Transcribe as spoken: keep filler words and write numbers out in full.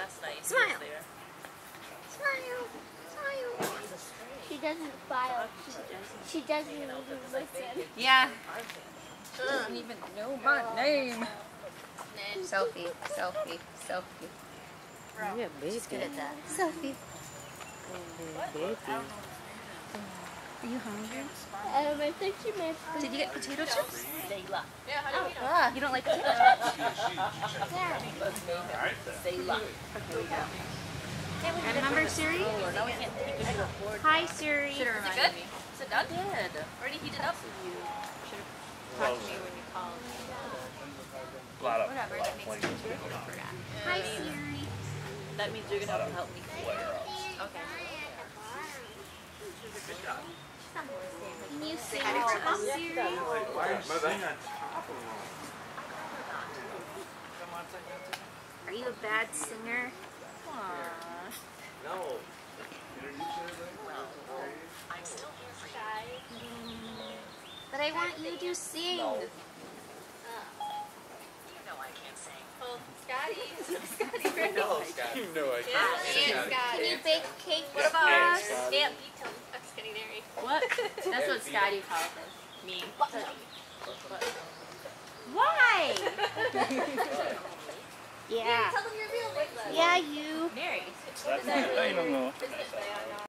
last night. Smile. Smile. Smile. She doesn't smile. She, she doesn't even listen. Yeah. She doesn't even know my name. Selfie, selfie, selfie. Yeah, baby. She's good at that. Selfie. Baby. Are you hungry? Um, I think she made. Did you get potato chips? Zayla. Yeah, how do you know? Ah, you don't like potato chips? Zayla. Here we go. Remember Siri? Oh, now we can't take it to the board. Hi Siri. Is it good? Is it done? Good. Already heated up. You should have talked to me when you called. Whatever, that makes me forgot. Hi Siri. That means you're going to have to help me. Okay. Can you sing to us, Siri? Are you a bad singer? Aww. No. I'm still here for you. But I want you to sing. You know I can't sing. Oh, Scotty. Scotty, right? No, Scott. You know I Yeah, can't. Scotty. Can you bake cake What for about us? Yeah, you tell me. That's Scotty Dairy. What? That's what Scotty calls us. Me. Why? Yeah. Tell them your real name. Yeah, you. Mary. I don't know. Isn't it Diana?